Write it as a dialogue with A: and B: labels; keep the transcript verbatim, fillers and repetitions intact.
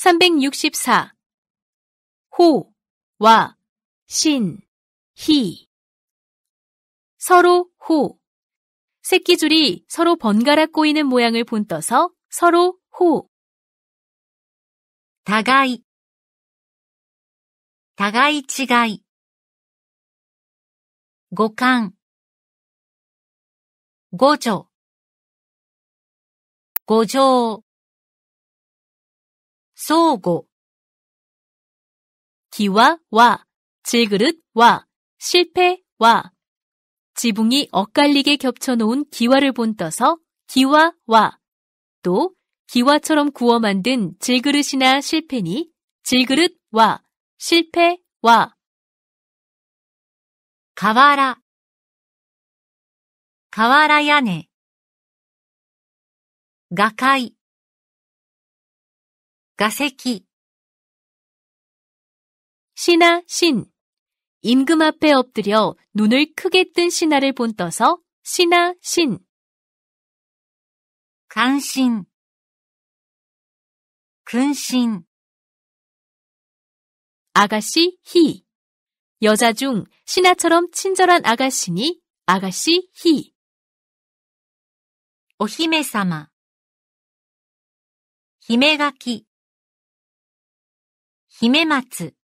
A: 삼백육십사. 호, 와, 신, 희. 서로 호. 새끼줄이 서로 번갈아 꼬이는 모양을 본떠서 서로 호.
B: 互い、互い違い。互換、互助、互乗。相互。
A: 기와 와, 질그릇 와, 실패 와. 지붕이 엇갈리게 겹쳐놓은 기와를 본떠서 기와 와. 또 기와처럼 구워 만든 질그릇이나 실패니 질그릇 와, 실패 와.
B: 瓦、瓦屋根。瓦塊、瓦石。
A: 신하 신. 임금 앞에 엎드려 눈을 크게 뜬 신하를 본떠서 신하 신.
B: 関心、君心。
A: 아가씨 희. 여자 중 신하처럼 친절한 아가씨니 아가씨 희.
B: お姫様、姫垣、姫松。